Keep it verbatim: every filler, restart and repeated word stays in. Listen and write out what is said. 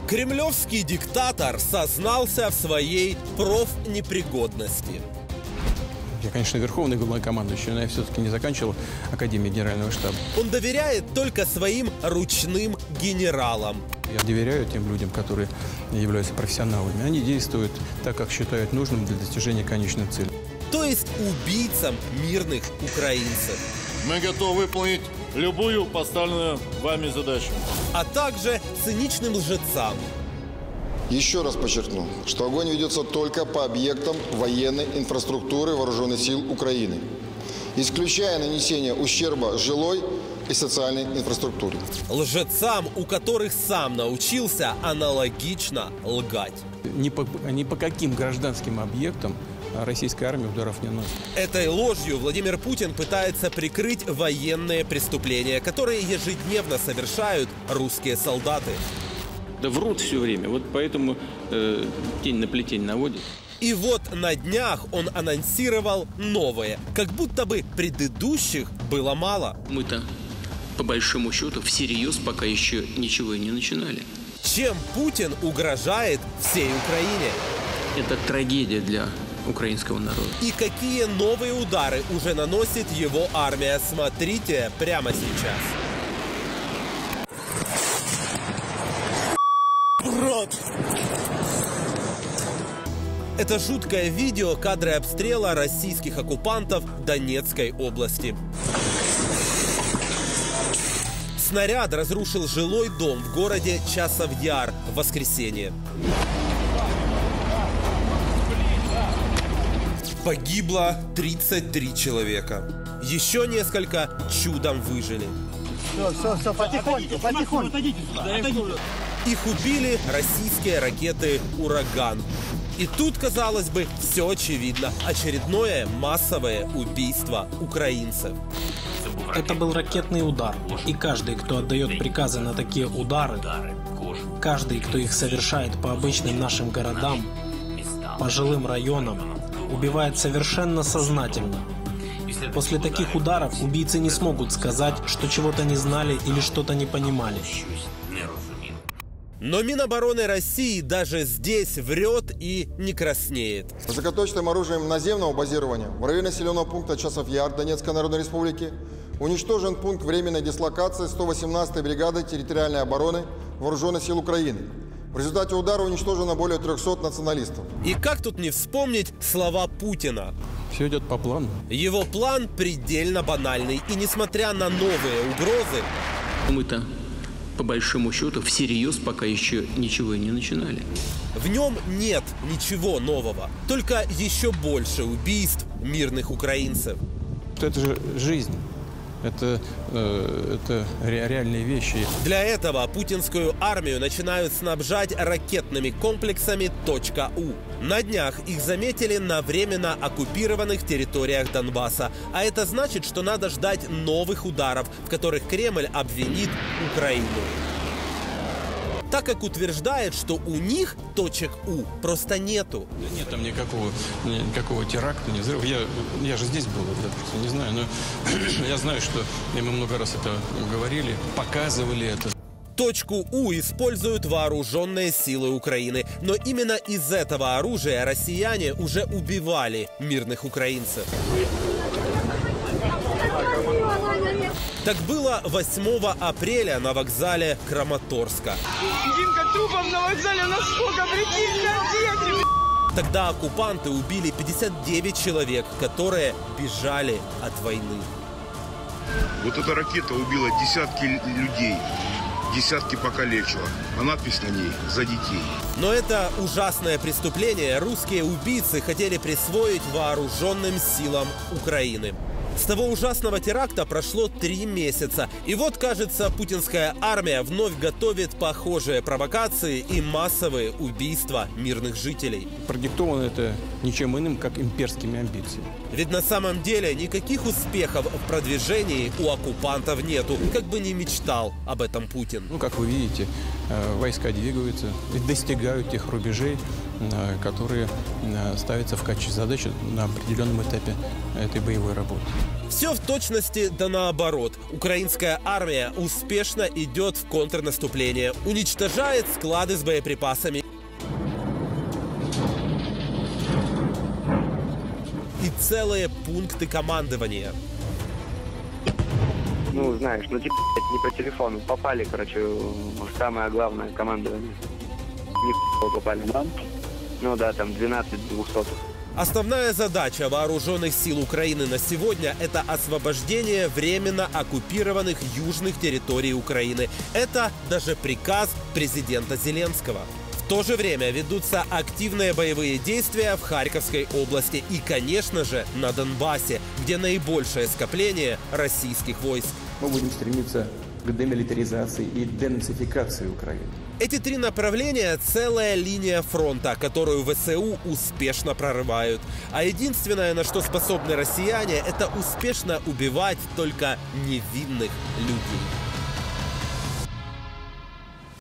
Кремлевский диктатор сознался в своей профнепригодности. Я, конечно, верховный главнокомандующий, но я все-таки не заканчивал Академию Генерального штаба. Он доверяет только своим ручным генералам. Я доверяю тем людям, которые являются профессионалами. Они действуют так, как считают нужным для достижения конечной цели. То есть убийцам мирных украинцев. Мы готовы выполнить любую поставленную вами задачу. А также циничным лжецам. Еще раз подчеркну, что огонь ведется только по объектам военной инфраструктуры Вооруженных сил Украины, исключая нанесение ущерба жилой и социальной инфраструктуре. Лжецам, у которых сам научился аналогично лгать. Ни по, ни по каким гражданским объектам российская армия ударов не наносит. Этой ложью Владимир Путин пытается прикрыть военные преступления, которые ежедневно совершают русские солдаты. Да врут все время, вот поэтому э, тень на плетень наводит. И вот на днях он анонсировал новое, как будто бы предыдущих было мало. Мы-то, по большому счету, всерьез пока еще ничего и не начинали. Чем Путин угрожает всей Украине? Это трагедия для украинского народа. И какие новые удары уже наносит его армия? Смотрите прямо сейчас. Урод! Это жуткое видео, кадры обстрела российских оккупантов Донецкой области. Снаряд разрушил жилой дом в городе Часов Яр в воскресенье. Погибло тридцать три человека. Еще несколько чудом выжили. Все, все, все, потихоньку, потихоньку. Их убили российские ракеты «Ураган». И тут, казалось бы, все очевидно. Очередное массовое убийство украинцев. Это был ракетный удар. И каждый, кто отдает приказы на такие удары, каждый, кто их совершает по обычным нашим городам, по жилым районам, убивает совершенно сознательно. После таких ударов убийцы не смогут сказать, что чего-то не знали или что-то не понимали. Но Минобороны России даже здесь врет и не краснеет. Высокоточным оружием наземного базирования в районе населенного пункта Часов Яр Донецкой Народной Республики уничтожен пункт временной дислокации сто восемнадцатой бригады территориальной обороны Вооруженных сил Украины. В результате удара уничтожено более трехсот националистов. И как тут не вспомнить слова Путина? Все идет по плану. Его план предельно банальный. И несмотря на новые угрозы... Мы-то, по большому счету, всерьез пока еще ничего и не начинали. В нем нет ничего нового. Только еще больше убийств мирных украинцев. Это же жизнь. Это, э, это ре реальные вещи. Для этого путинскую армию начинают снабжать ракетными комплексами «Точка-У». На днях их заметили на временно оккупированных территориях Донбасса. А это значит, что надо ждать новых ударов, в которых Кремль обвинит Украину. Так как утверждает, что у них точек У просто нету. Да нет там никакого, никакого теракта, ни взрыва. Я, я же здесь был, я просто не знаю. Но я знаю, что и мы много раз это говорили, показывали это. Точку У используют вооруженные силы Украины. Но именно из этого оружия россияне уже убивали мирных украинцев. Так было восьмого апреля на вокзале Краматорска. Димка, трупов на вокзале у нас сколько, прикинь, Тогда оккупанты убили пятьдесят девять человек, которые бежали от войны. Вот эта ракета убила десятки людей, десятки покалечила. А надпись на ней «За детей». Но это ужасное преступление русские убийцы хотели присвоить вооруженным силам Украины. С того ужасного теракта прошло три месяца. И вот, кажется, путинская армия вновь готовит похожие провокации и массовые убийства мирных жителей. Продиктовано это ничем иным, как имперскими амбициями. Ведь на самом деле никаких успехов в продвижении у оккупантов нету, как бы ни мечтал об этом Путин. Ну, как вы видите, войска двигаются и достигают тех рубежей, которые ставятся в качестве задачи на определенном этапе этой боевой работы. Все в точности да наоборот. Украинская армия успешно идет в контрнаступление, уничтожает склады с боеприпасами и целые пункты командования. Ну, знаешь, ну типа не по телефону. Попали, короче, в самое главное командование. Не попали. Ну да, там двенадцать двухсотых. Основная задача вооруженных сил Украины на сегодня – это освобождение временно оккупированных южных территорий Украины. Это даже приказ президента Зеленского. В то же время ведутся активные боевые действия в Харьковской области и, конечно же, на Донбассе, где наибольшее скопление российских войск. Мы будем стремиться к демилитаризации и денацификации Украины. Эти три направления – целая линия фронта, которую ВСУ успешно прорывают. А единственное, на что способны россияне – это успешно убивать только невинных людей.